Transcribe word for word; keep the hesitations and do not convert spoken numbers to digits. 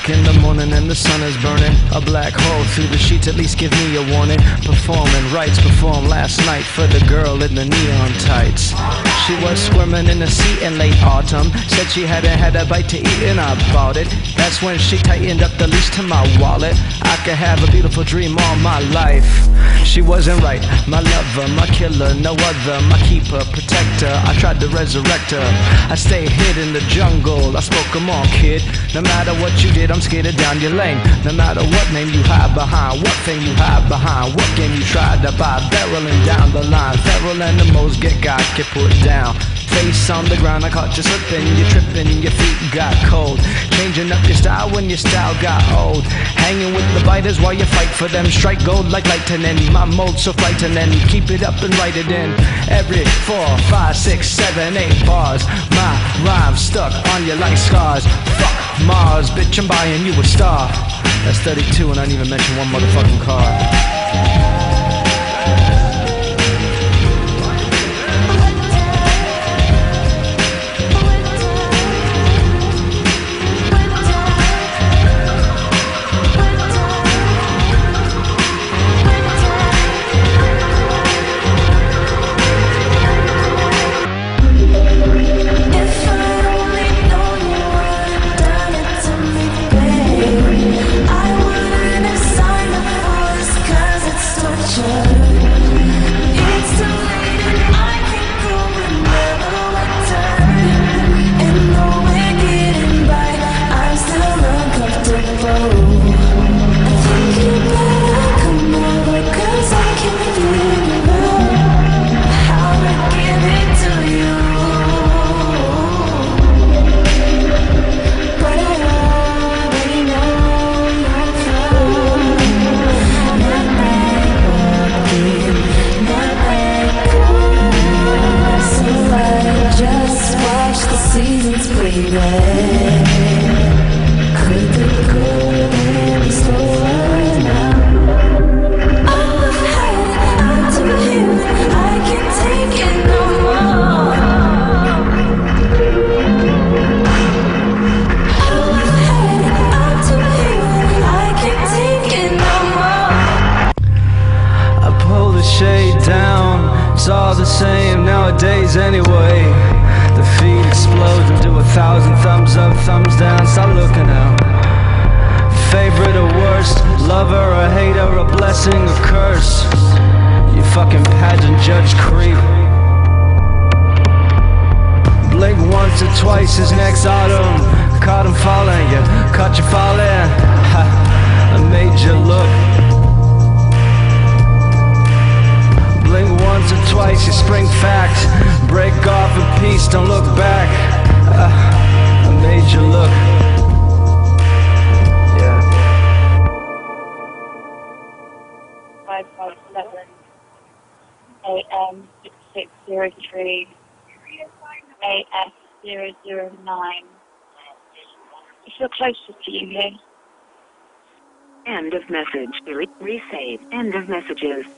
o'clock in the morning and the sun is burning. A black hole through the sheets, at least give me a warning. Performing rights, performed last night for the girl in the neon tights. She was squirming in the seat in late autumn. Said she hadn't had a bite to eat and I bought it. That's when she tightened up the leash to my wallet. I could have a beautiful dream all my life. She wasn't right, my lover, my killer, no other, my keeper, protector. I tried to resurrect her. I stayed hid in the jungle, I spoke 'em all, kid. No matter what you did, I'm scared down your lane. No matter what name you hide behind, what thing you hide behind, what game you tried to buy, barreling down the line. Feral animals get got, get put down. Face on the ground, I caught you slipping, you tripping, your feet got cold. Changing up your style when your style got old. Hanging with the biters while you fight for them. Strike gold like lightning, my mold so frightening. Keep it up and write it in. Every four, five, six, seven, eight bars. My rhyme's stuck on you like scars. Fuck Mars, bitch, I'm buying you a star. That's thirty-two and I didn't even mention one motherfucking car. It's all the same nowadays anyway. The feed explodes into a thousand thumbs up, thumbs down. Stop looking out. Favorite or worst, lover or hater, a blessing or curse. You fucking pageant judge creep. Blink once or twice his next autumn. Caught him falling, you caught you falling. Ha, I made you look. Blink once or twice, you spring facts. Break off in peace, don't look back. uh, I made you look. Yeah. five five seven A M six six zero three A S zero zero nine. If you're closest to you here. End of message. Re- resave. End of messages.